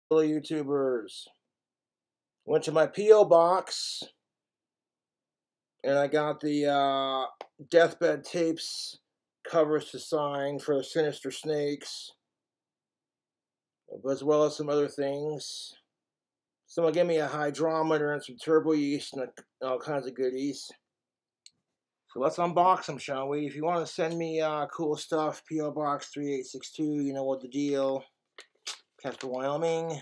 Hello, YouTubers. Went to my P.O. box and I got the Deathbed Tapes covers to sign for the Sinister Snakes, as well as some other things. Someone gave me a hydrometer and some turbo yeast and all kinds of goodies. So let's unbox them, shall we? If you want to send me cool stuff, P.O. Box 3862, you know what the deal. Casper, Wyoming.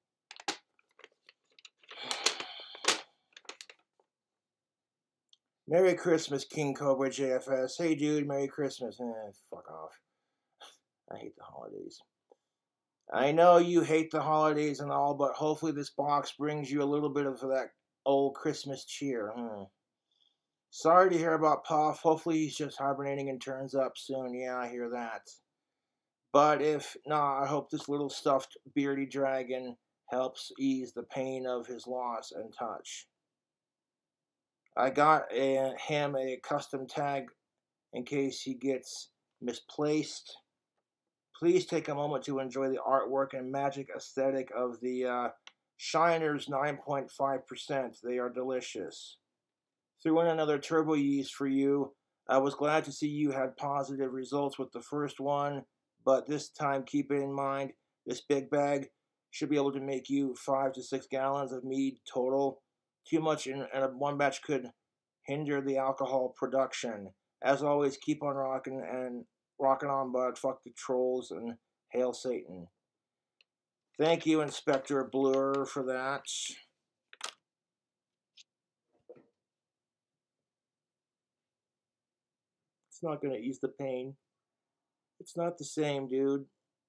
Merry Christmas, King Cobra JFS. Hey, dude, Merry Christmas. Fuck off. I hate the holidays. I know you hate the holidays and all, but hopefully this box brings you a little bit of that old Christmas cheer. Sorry to hear about Puff. Hopefully he's just hibernating and turns up soon. Yeah, I hear that. But if not, I hope this little stuffed beardy dragon helps ease the pain of his loss and touch. I got him a custom tag in case he gets misplaced. Please take a moment to enjoy the artwork and magic aesthetic of the Shiners 9.5%. They are delicious. Threw in another turbo yeast for you. I was glad to see you had positive results with the first one, but this time keep it in mind, this big bag should be able to make you 5 to 6 gallons of mead total. Too much in one batch could hinder the alcohol production. As always, keep on rocking on, bud. Fuck the trolls and hail Satan. Thank you, Inspector Blur, for that. It's not gonna ease the pain. It's not the same, dude.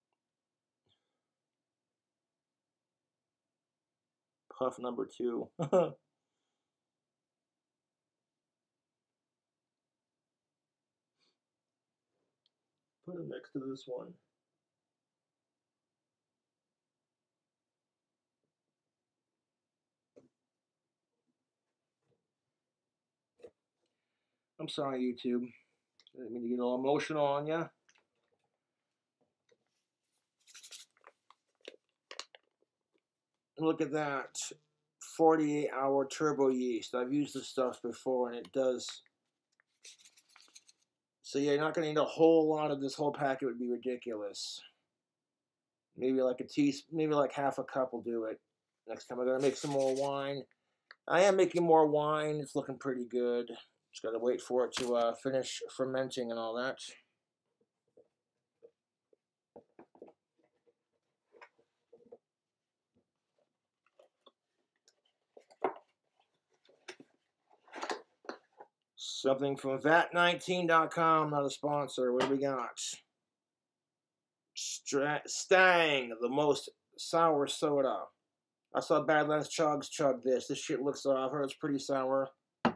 Puff number 2. Put it next to this one. I'm sorry, YouTube. I didn't mean to get all emotional on ya. Look at that. 48-hour turbo yeast. I've used this stuff before and it does. So yeah, you're not gonna need a whole lot of this whole packet. Would be ridiculous. Maybe like maybe like half a cup will do it. Next time I gotta make some more wine. I am making more wine. It's looking pretty good. Just gotta wait for it to finish fermenting and all that. Something from VAT19.com, not a sponsor. What do we got? Stang, the most sour soda. I saw Badlands Chugs chug this. This shit looks, I've heard it's pretty sour.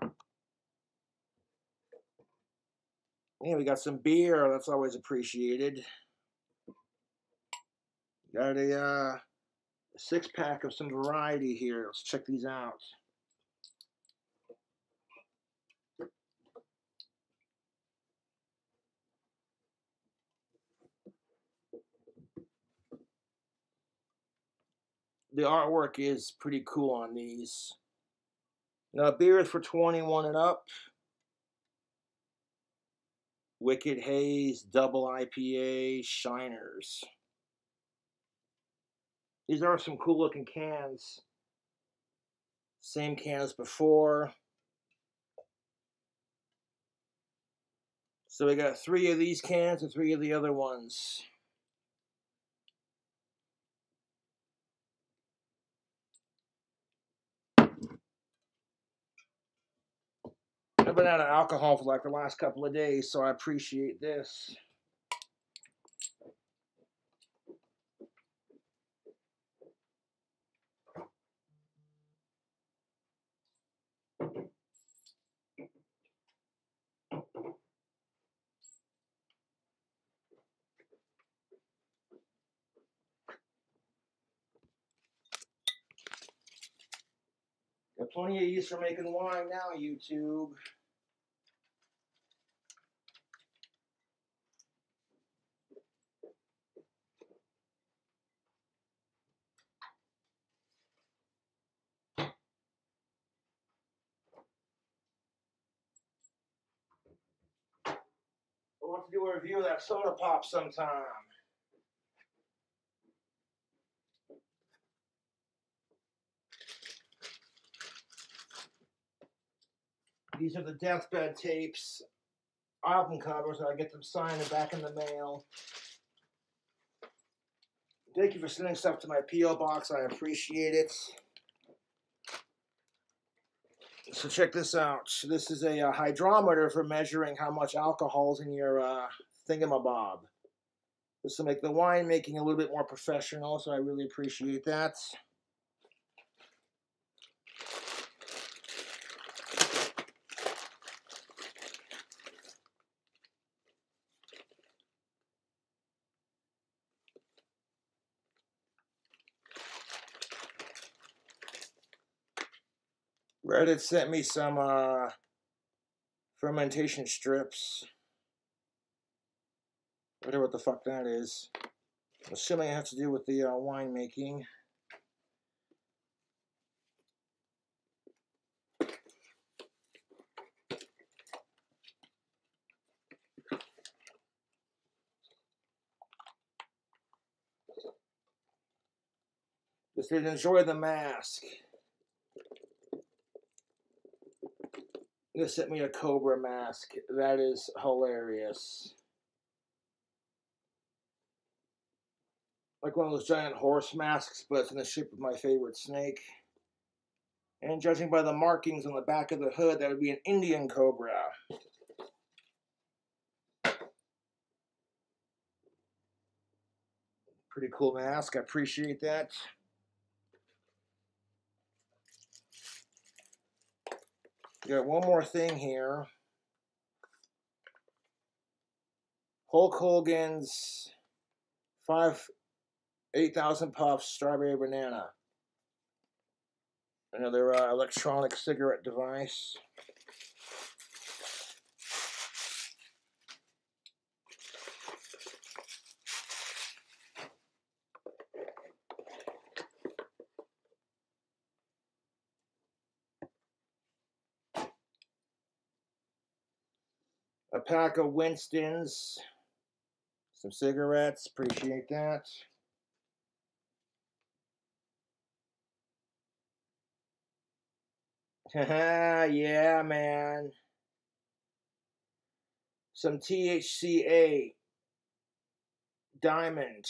Yeah, we got some beer. That's always appreciated. Got a 6-pack of some variety here. Let's check these out. The artwork is pretty cool on these. Now, beer is for 21 and up. Wicked Haze, Double IPA, Shiners. These are some cool looking cans. Same can as before. So we got 3 of these cans and 3 of the other ones. I've been out of alcohol for like the last couple of days, so I appreciate this. Got plenty of yeast for making wine now, YouTube. I'll have to do a review of that soda pop sometime. These are the Deathbed tapes, album covers. I get them signed and back in the mail. Thank you for sending stuff to my P.O. box. I appreciate it. So check this out. This is a hydrometer for measuring how much alcohol's in your thingamabob. This will make the wine making a little bit more professional, so I really appreciate that. Reddit sent me some fermentation strips. I wonder what the fuck that is. I'm assuming it has to do with the wine making. Just did enjoy the mask. They sent me a cobra mask. That is hilarious. Like one of those giant horse masks, but it's in the shape of my favorite snake. And judging by the markings on the back of the hood, that would be an Indian cobra. Pretty cool mask. I appreciate that. Got one more thing here. Hulk Hogan's 8,000 puffs strawberry banana. Another electronic cigarette device. A pack of Winston's. Some cigarettes. Appreciate that. Haha, yeah, man. Some THCA. Diamond.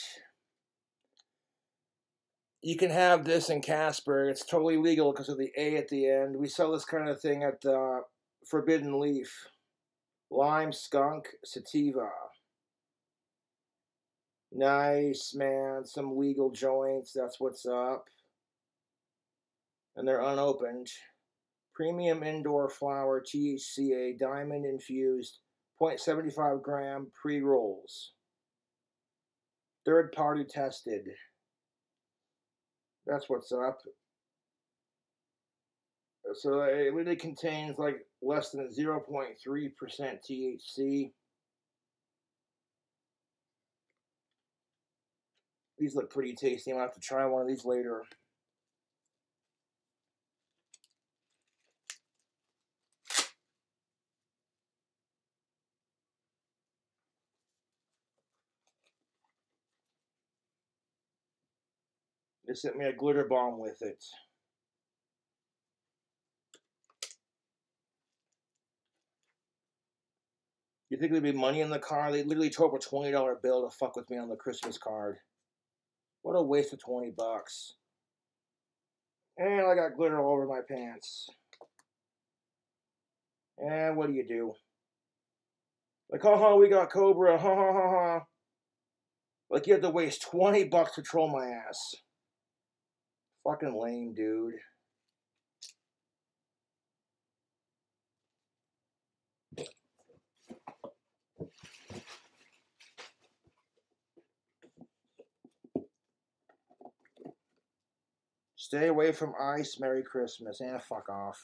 You can have this in Casper. It's totally legal because of the A at the end. We sell this kind of thing at Forbidden Leaf. Lime, skunk, sativa. Nice, man. Some legal joints. That's what's up. And they're unopened. Premium indoor flower THCA diamond infused 0.75 gram pre-rolls. Third party tested. That's what's up. So it really contains like less than 0.3% THC. These look pretty tasty. I'm gonna have to try one of these later. They sent me a glitter bomb with it. You think there'd be money in the car? They literally tore up a $20 bill to fuck with me on the Christmas card. What a waste of 20 bucks. And I got glitter all over my pants. And what do you do? Like, haha, we got Cobra, ha ha ha ha. Like you had to waste 20 bucks to troll my ass. Fucking lame, dude. Stay away from ice. Merry Christmas. And fuck off.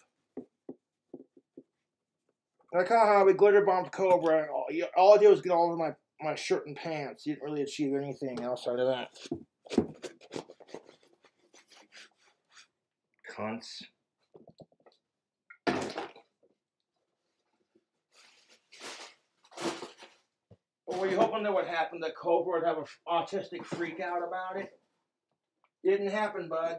Like, haha, we glitter bombed Cobra. And all I did was get all over my shirt and pants. You didn't really achieve anything outside of that. Cunts. were you hoping that would happen? That Cobra would have an autistic freak out about it? Didn't happen, bud.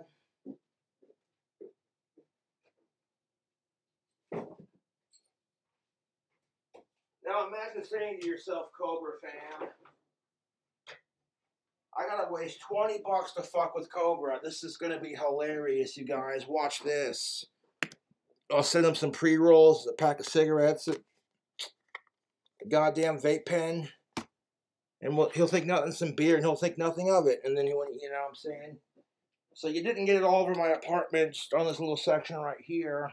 Now imagine saying to yourself, Cobra fam, I gotta waste $20 to fuck with Cobra. This is gonna be hilarious, you guys. Watch this. I'll send him some pre-rolls, a pack of cigarettes, a goddamn vape pen, and he'll think nothing's some beer, and he'll think nothing of it. And then you know what I'm saying? So you didn't get it all over my apartment, just on this little section right here.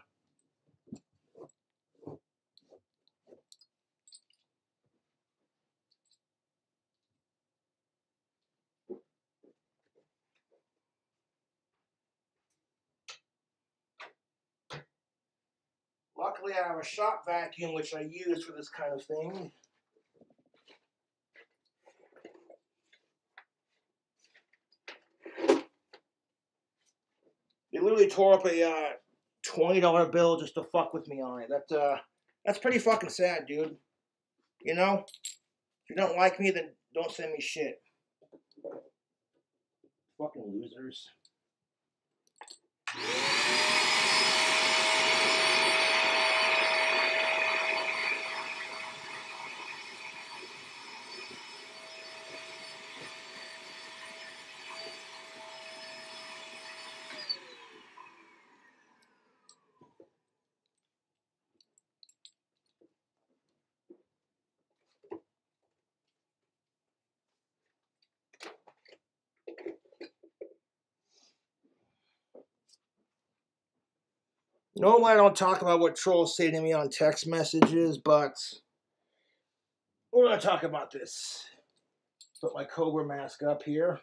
Luckily, I have a shop vacuum, which I use for this kind of thing. They literally tore up a $20 bill just to fuck with me on it. That's pretty fucking sad, dude. You know? If you don't like me, then don't send me shit. Fucking losers. Normally, I don't talk about what trolls say to me on text messages, but we're going to talk about this. Put my Cobra mask up here.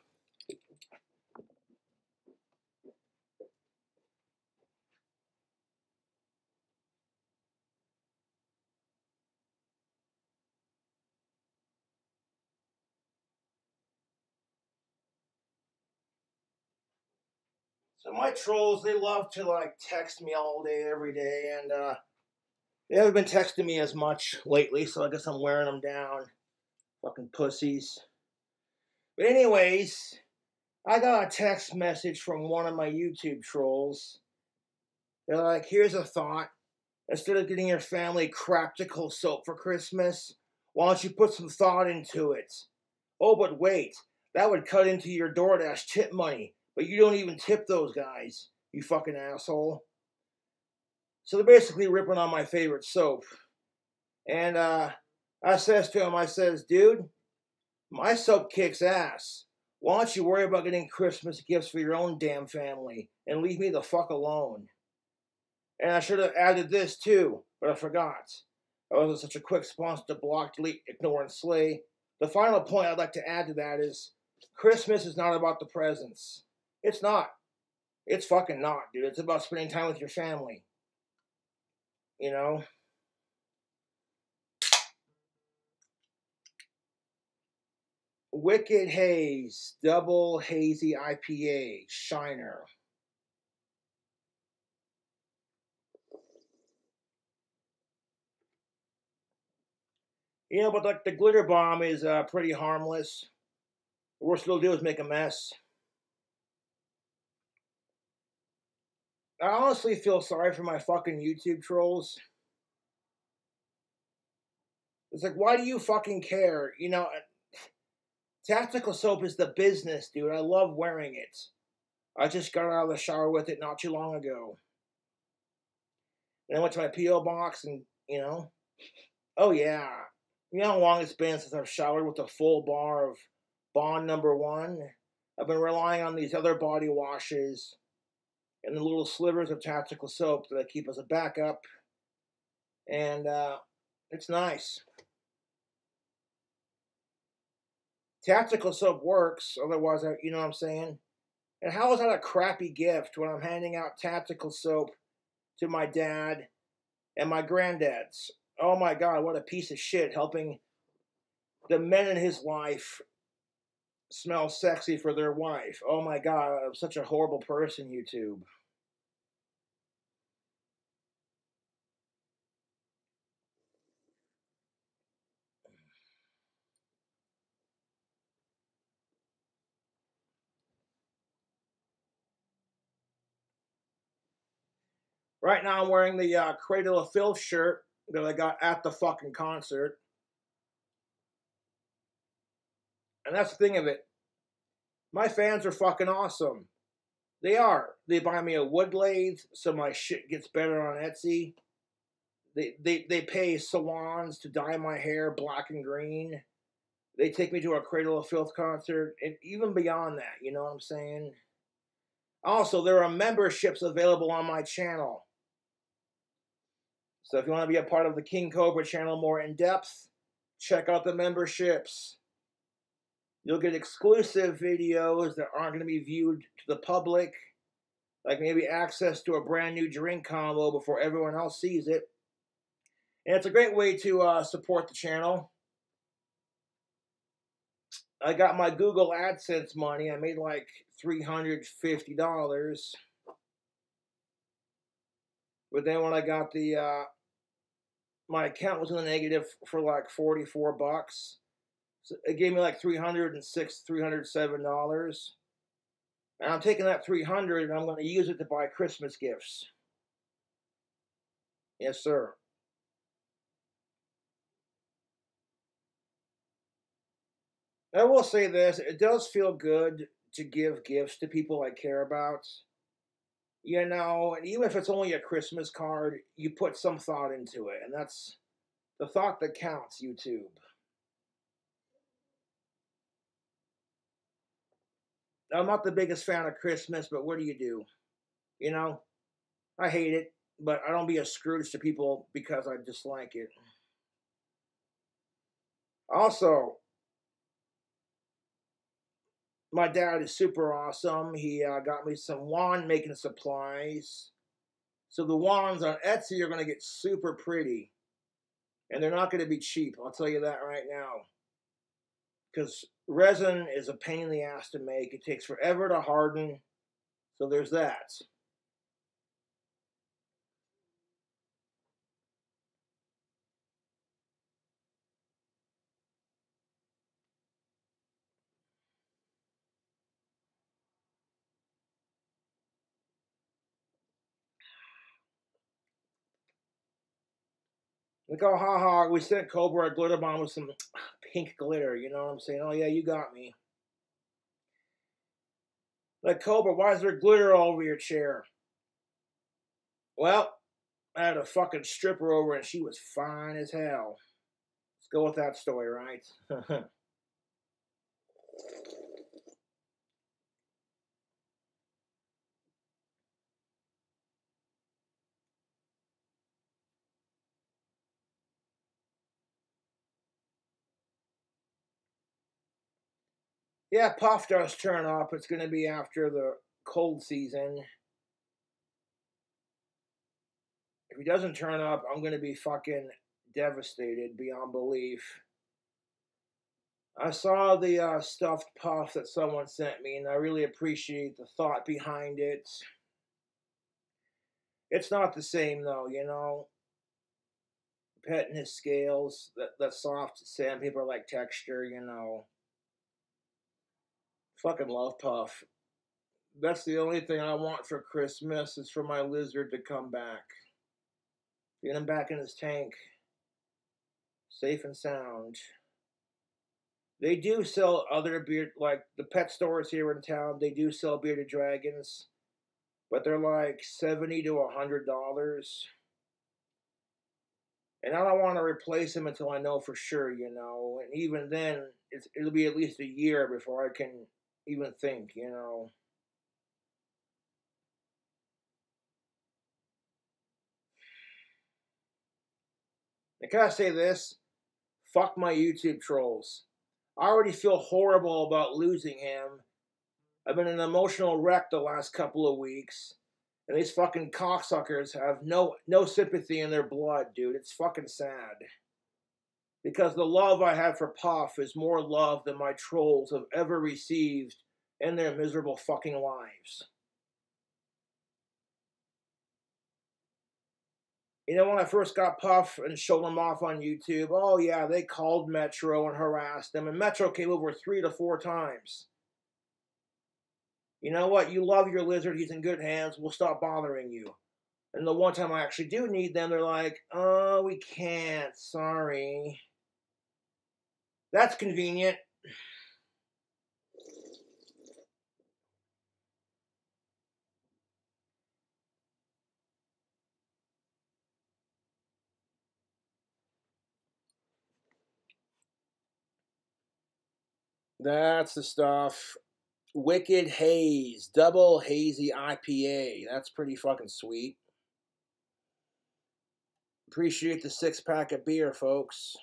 So my trolls, they love to like text me all day, every day, and they haven't been texting me as much lately, so I guess I'm wearing them down. Fucking pussies. But anyways, I got a text message from one of my YouTube trolls. They're like, here's a thought. Instead of getting your family Craptical soap for Christmas, why don't you put some thought into it? Oh, but wait, that would cut into your DoorDash tip money, but you don't even tip those guys, you fucking asshole. So they're basically ripping on my favorite soap. And I says to him, I says, dude, my soap kicks ass. Why don't you worry about getting Christmas gifts for your own damn family and leave me the fuck alone? And I should have added this too, but I forgot. I wasn't such a quick response to block, delete, ignore, and slay. The final point I'd like to add to that is Christmas is not about the presents. It's not. It's fucking not, dude. It's about spending time with your family. You know? Wicked Haze, Double Hazy IPA, Shiner. You know, but like the glitter bomb is pretty harmless. The worst it'll do is make a mess. I honestly feel sorry for my fucking YouTube trolls. It's like, why do you fucking care? You know, tactical soap is the business, dude. I love wearing it. I just got out of the shower with it not too long ago. And I went to my P.O. box and, you know, oh yeah. You know how long it's been since I've showered with a full bar of Bond #1? I've been relying on these other body washes and the little slivers of tactical soap that I keep as a backup. And it's nice. Tactical soap works, otherwise, you know what I'm saying? And how is that a crappy gift when I'm handing out tactical soap to my dad and my granddads? Oh my god, what a piece of shit helping the men in his life smell sexy for their wife. Oh my god, I'm such a horrible person, YouTube. Right now I'm wearing the Cradle of Filth shirt that I got at the fucking concert. And that's the thing of it. My fans are fucking awesome. They are. They buy me a wood lathe so my shit gets better on Etsy. They pay salons to dye my hair black and green. They take me to a Cradle of Filth concert, and even beyond that, you know what I'm saying? Also, there are memberships available on my channel. So if you want to be a part of the King Cobra channel more in depth, check out the memberships. You'll get exclusive videos that aren't going to be viewed to the public, like maybe access to a brand new drink combo before everyone else sees it. And it's a great way to support the channel. I got my Google AdSense money. I made like $350. But then when I got my account was in the negative for like $44. So it gave me like $306, $307. And I'm taking that $300 and I'm going to use it to buy Christmas gifts. Yes, sir. I will say this, it does feel good to give gifts to people I care about. You know, and even if it's only a Christmas card, you put some thought into it, and that's the thought that counts, YouTube. I'm not the biggest fan of Christmas, but what do you do? You know, I hate it, but I don't be a Scrooge to people because I dislike it. Also, my dad is super awesome. He got me some wand making supplies. So the wands on Etsy are going to get super pretty. And they're not going to be cheap, I'll tell you that right now. Because resin is a pain in the ass to make. It takes forever to harden. So there's that. Like, oh, haha, we sent Cobra a glitter bomb with some pink glitter. You know what I'm saying? Oh, yeah, you got me. Like, Cobra, why is there glitter all over your chair? Well, I had a fucking stripper over and she was fine as hell. Let's go with that story, right? Yeah, Puff does turn up. It's going to be after the cold season. If he doesn't turn up, I'm going to be fucking devastated beyond belief. I saw the stuffed puff that someone sent me, and I really appreciate the thought behind it. It's not the same, though, you know. Petting his scales, that soft sandpaper-like texture, you know. Fucking love Puff. That's the only thing I want for Christmas is for my lizard to come back. Get him back in his tank. Safe and sound. They do sell other beard, like the pet stores here in town, they do sell bearded dragons. But they're like $70 to $100. And I don't want to replace them until I know for sure, you know. And even then, it'll be at least a year before I can even think, you know. I gotta say this, fuck my YouTube trolls. I already feel horrible about losing him. I've been an emotional wreck the last couple of weeks. And these fucking cocksuckers have no sympathy in their blood, dude. It's fucking sad. Because the love I have for Puff is more love than my trolls have ever received in their miserable fucking lives. You know, when I first got Puff and showed him off on YouTube, oh yeah, they called Metro and harassed him, and Metro came over 3 to 4 times. You know what? You love your lizard. He's in good hands. We'll stop bothering you. And the one time I actually do need them, they're like, oh, we can't, sorry. That's convenient. That's the stuff. Wicked Haze, double hazy IPA. That's pretty fucking sweet. Appreciate the 6-pack of beer, folks.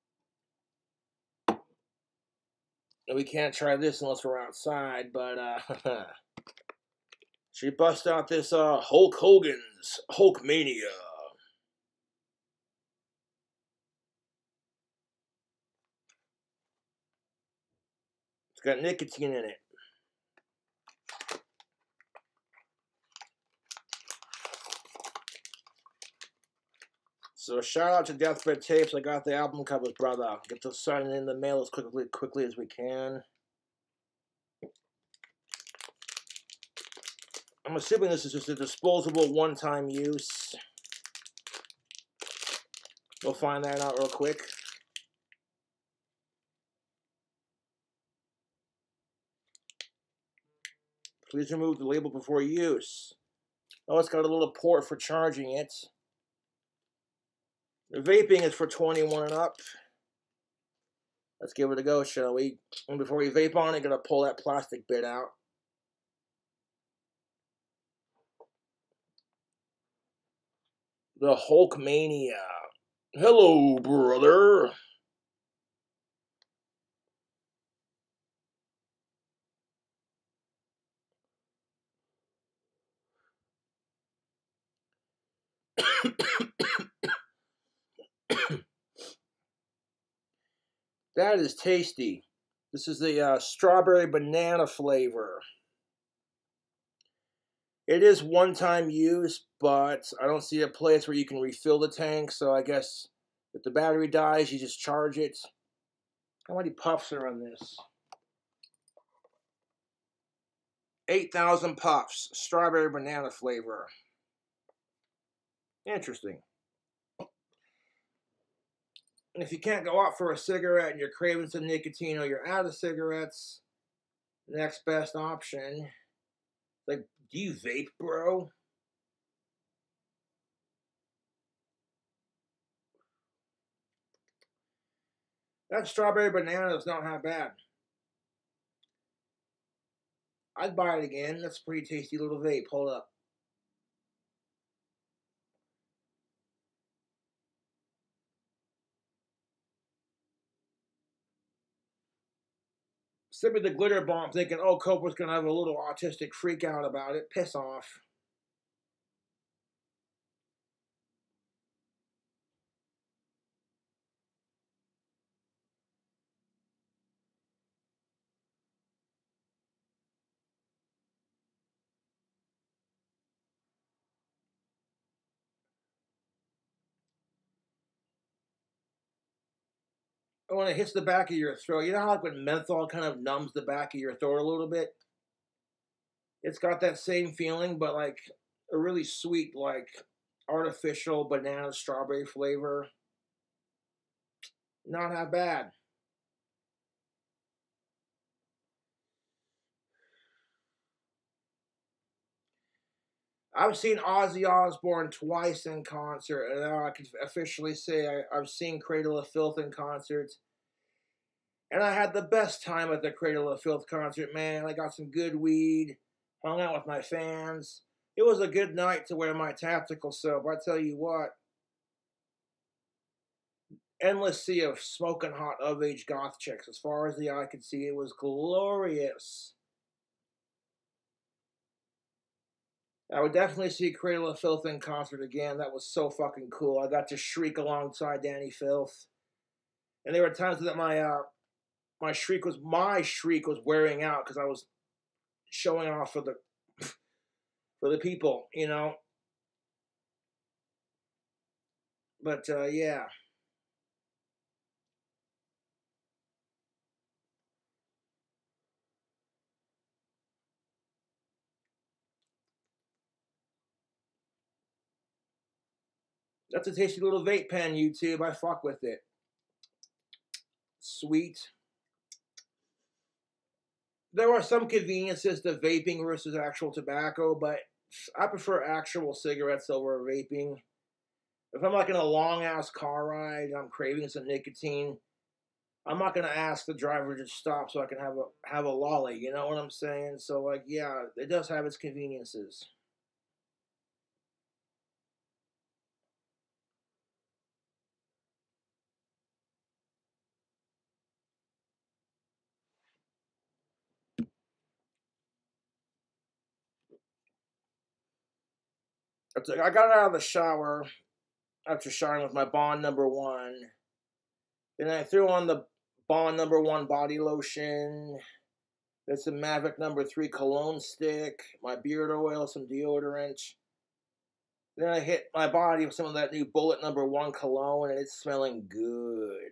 We can't try this unless we're outside, but should we bust out this Hulk Hogan's Hulkmania? It's got nicotine in it. So shout out to Deathbed Tapes. I got the album covers, brother. Get those signed in the mail as quickly as we can. I'm assuming this is just a disposable one-time use. We'll find that out real quick. Please remove the label before use. Oh, it's got a little port for charging it. The vaping is for 21 and up. Let's give it a go, shall we? And before we vape on it, gotta pull that plastic bit out. The Hulkmania. Hello, brother. That is tasty. This is the strawberry banana flavor. It is one-time use, but I don't see a place where you can refill the tank, so I guess if the battery dies, you just charge it. How many puffs are on this? 8,000 puffs. Strawberry banana flavor. Interesting. And if you can't go out for a cigarette and you're craving some nicotine or you're out of cigarettes, next best option. Like, do you vape, bro? That strawberry banana is not half bad. I'd buy it again. That's a pretty tasty little vape. Hold up. Send me the glitter bomb thinking, oh, Copa's going to have a little autistic freak out about it. Piss off. Oh, when it hits the back of your throat, you know how like when menthol kind of numbs the back of your throat a little bit? It's got that same feeling, but like a really sweet, like artificial banana strawberry flavor. Not half bad. I've seen Ozzy Osbourne twice in concert, and now I can officially say I've seen Cradle of Filth in concert. And I had the best time at the Cradle of Filth concert, man. I got some good weed, hung out with my fans. It was a good night to wear my tactical soap. I tell you what, endless sea of smoking hot of age goth chicks. As far as the eye could see, it was glorious. I would definitely see Cradle of Filth in concert again. That was so fucking cool. I got to shriek alongside Danny Filth, and there were times that my shriek was wearing out because I was showing off for the people, you know. But yeah, That's a tasty little vape pen, YouTube. I fuck with it. Sweet. There are some conveniences to vaping versus actual tobacco, but I prefer actual cigarettes over vaping. If I'm like in a long ass car ride and I'm craving some nicotine, I'm not gonna ask the driver to stop so I can have a lolly. You know what I'm saying? So like, yeah, it does have its conveniences. I got out of the shower after showering with my Bond number one. Then I threw on the Bond number one body lotion. Then some Maverick number three cologne stick, my beard oil, some deodorant. Then I hit my body with some of that new Bullet number one cologne, and it's smelling good.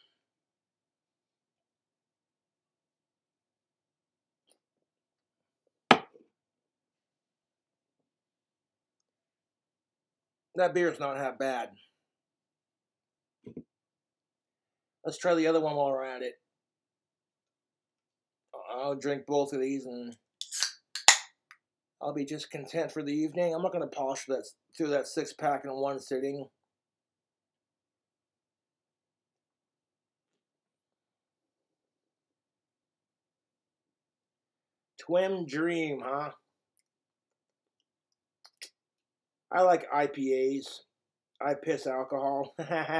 That beer's not half bad. Let's try the other one while we're at it. I'll drink both of these and I'll be just content for the evening. I'm not going to polish that through that 6-pack in one sitting. Twin Dream, huh? I like IPAs. I piss alcohol.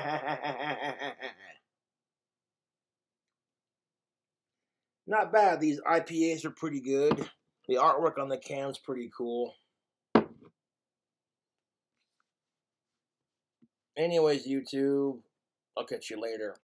Not bad. These IPAs are pretty good. The artwork on the can's pretty cool. Anyways, YouTube, I'll catch you later.